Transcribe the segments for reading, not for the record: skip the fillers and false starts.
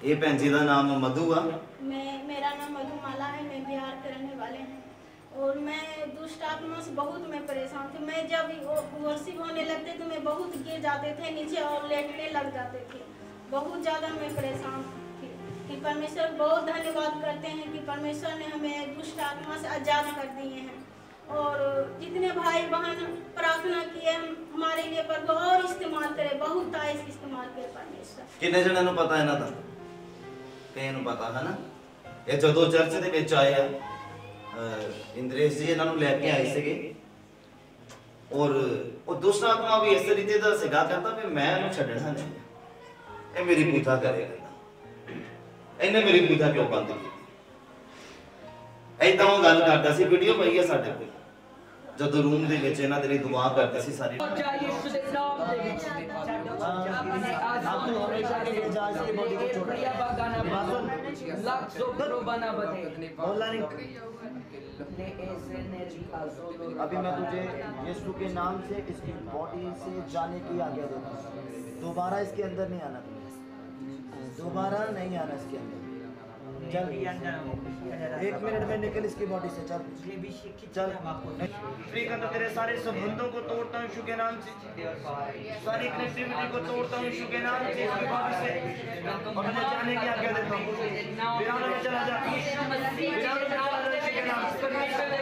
ये भैन जी का नाम मधु आ। मेरा नाम मधुमाला है। मैं बिहार के रहने वाले हैं और मैं दुष्ट आत्मा से बहुत मैं परेशान थी। मैं जब वर्षिप होने लगते तो मैं बहुत गिर जाते थे नीचे और लेटने लग जाते थे। बहुत ज़्यादा मैं परेशान थी कि परमेश्वर बहुत धन्यवाद करते हैं कि परमेश्वर ने हमें दुष्ट आत्मा से आज़ाद कर दिए हैं। और जितने भाई बहन प्रार्थना किए हमारे लिए प्रभु और इस्तेमाल करे, बहुत ताइस इस्तेमाल करे परमेश्वर। कितने जने नूं पता इन्हां दा? कई नूं पता है ना। ये जदों चर्च दे विच आए इंद्रेश जी इन्हां नूं लैके आए सीगे और वो दुष्ट आत्मा भी इस रीति दा सीगा, कहता भी मैं इहनूं छड्डना नहीं, ये मेरी पूजा करेगा, इन्हें मेरी पूजा क्यों बंद की? ऐदां वो गल करदा सी। वीडियो पई है साडे कोल जदों रूम दे विच इन्हां दे लई दुआ करदे सी सारी। अभी मैं तुझे यीशु के नाम से इसकी बॉडी से जाने की आज्ञा देता हूँ। दोबारा इसके अंदर नहीं आना, दोबारा नहीं आना इसके अंदर। चल 1 मिनट में निकल इसकी बॉडी से। चल चल फ्री कर दो। तेरे सारे संबंधों को तोड़ता हूँ यीशु के नाम से, सारी कनेक्टिविटी को तोड़ता हूँ यीशु के नाम से। इसकी बॉडी से अपने जाने की आज्ञा देता हूँ। विराम में चला जा, विराम में चला जा यीशु के नाम से।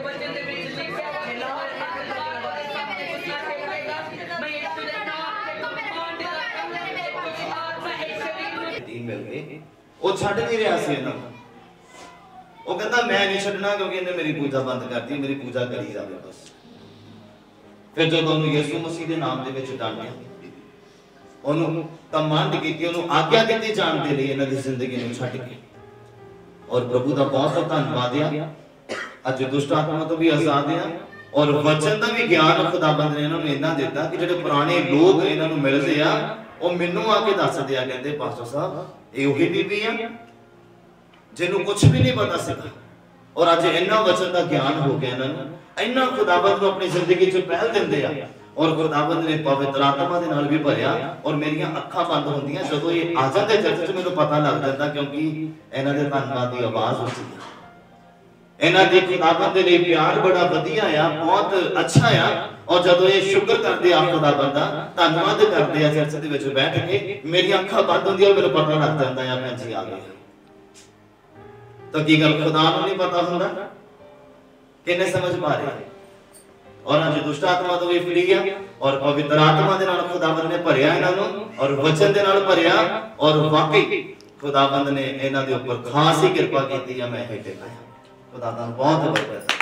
मिल गई वो छड़ नहीं रहा सी इन्हां नूं। वो कहता मैं नहीं छड्डना क्योंकि इन्हें मेरी पूजा बंद कर दी, मेरी पूजा करी जावे बस। फिर जदों उन्होंने यीशु मसीह के नाम दे विच डांटिया, उन्होंने कमांड की, उन्होंने आज्ञा दी जान दे लई इन्हां दी जिंदगी नूं छड्ड के। और प्रभु का बहुत बहुत धन्यवाद है, अज दुष्ट आत्मा तो भी आजाद है और वचन का भी ज्ञान खुदाबंद ने इन्हां नूं इन्ना दिता कि जिहड़े पुराने लोग इन्हां नूं मिलदे आ ਉਹ ਮੈਨੂੰ ਆ ਕੇ ਦੱਸਦੇ ਆ, ਕਹਿੰਦੇ ਪਾਸਟਰ ਸਾਹਿਬ ਇਹ ਉਹੀ ਬੀਬੀ ਆ ਜਿਹਨੂੰ ਕੁਝ ਵੀ ਨਹੀਂ ਪਤਾ ਸੀਗਾ ਔਰ ਅੱਜ ਇੰਨਾ ਵਚਨ ਦਾ ਗਿਆਨ ਹੋ ਗਿਆ ਇਹਨਾਂ ਨੂੰ, ਇੰਨਾ ਖੁਦਾਵੰਦ ਨੂੰ ਆਪਣੀ ਜ਼ਿੰਦਗੀ 'ਚ ਪਹਿਲ ਦਿੰਦੇ ਆ ਔਰ ਖੁਦਾਵੰਦ ਨੇ ਪਵਿੱਤਰ ਆਤਮਾ ਦੇ ਨਾਲ ਵੀ ਭਰਿਆ ਔਰ ਮੇਰੀਆਂ ਅੱਖਾਂ ਬੰਦ ਹੁੰਦੀਆਂ ਜਦੋਂ ਇਹ ਆ ਜਾਂਦੇ ਚਰਚ 'ਚ, ਮੈਨੂੰ ਪਤਾ ਲੱਗ ਜਾਂਦਾ ਕਿਉਂਕਿ ਇਹਨਾਂ ਦੇ ਧੰਨਵਾਦ ਦੀ ਆਵਾਜ਼ ਉੱਚੀ ਆ, ਇਹਨਾਂ ਦੇ ਖੁਦਾਵੰਦ ਦੇ ਲਈ ਪਿਆਰ ਬੜਾ ਵਧੀਆ ਆ, ਬਹੁਤ ਅੱਛਾ ਆ। और जब ये शुक्र करते आप खुदा बंदा धन्यवाद करते हैं चर्च दे विच बैठ के, मेरी अखां बंद होंदियां मेरे पता लग जाता है मैं जी आ गया। तो की गल खुदा नूं नहीं पता हुंदा? किन्ने समझ पा रहे? और अज दुष्ट आत्मा तो भी फ्री है और पवित्र आत्मा दे नाल खुदाबंद ने भरिया इन्हां नूं और वचन दे नाल भरिया और वाकई खुदाबंद ने इन्हां दे उपर खास ही कृपा कीती है। मैं इह टेकाया खुदा दा बहुत बरकत।